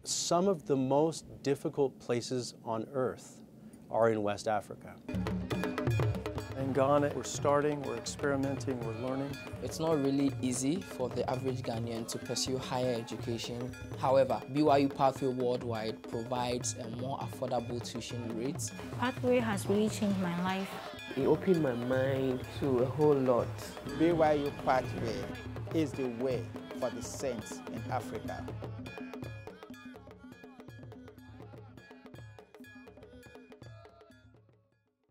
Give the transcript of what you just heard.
Some of the most difficult places on earth are in West Africa. In Ghana, we're starting, we're experimenting, we're learning. It's not really easy for the average Ghanaian to pursue higher education. However, BYU-Pathway Worldwide provides a more affordable tuition rates. Pathway has really changed my life. It opened my mind to a whole lot. BYU Pathway is the way for the saints in Africa.